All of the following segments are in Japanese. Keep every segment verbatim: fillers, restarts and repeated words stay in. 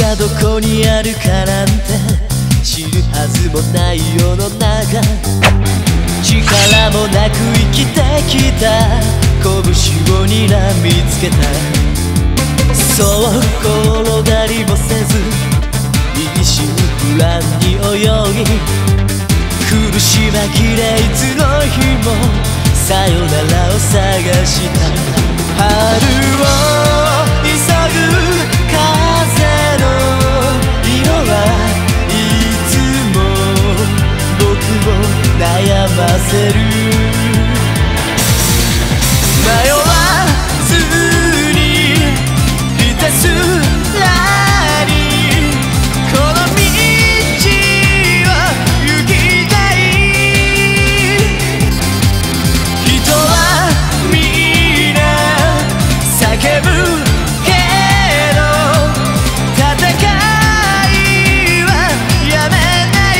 がどこにあるかなんて知るはずもない世の中、力もなく生きてきた拳をにらみつけた。そう転がりもせず一心不乱に泳ぎ、苦し紛れいつの日もさよならを探した。春を急ぐ風の色はいつも僕を悩ませる。迷わずにひたすらにこの道を行きたい。人はみんな叫ぶけど戦いはやめない。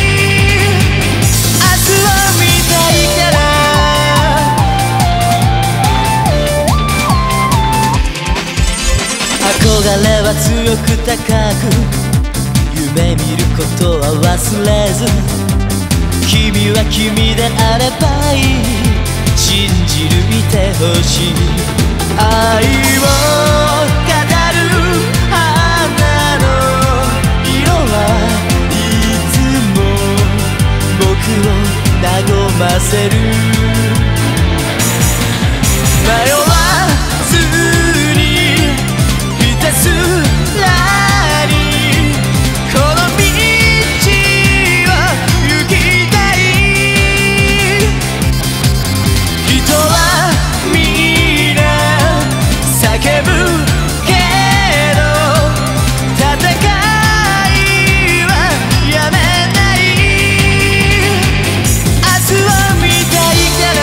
明日を見たいから憧れは強く高く、夢見ることは忘れず、君は君であればいい、信じるいてほしい。愛を語る花の色はいつも僕を和ませる。迷わずにひたすらにこの道を行きたい。人はみんな叫ぶけど戦いはやめない。明日を見たいから。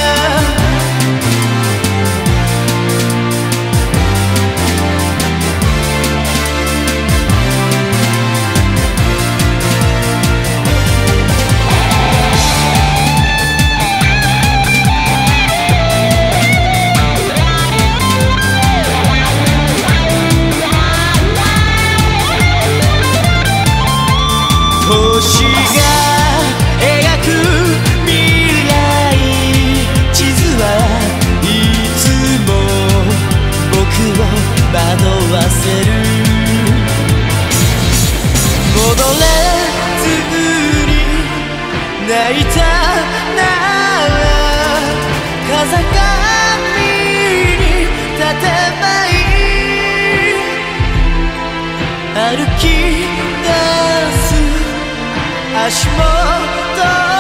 星が描く未来地図はいつも僕を惑わせる。戻れずに泣いたなら風上に立てばいい。歩き出す足元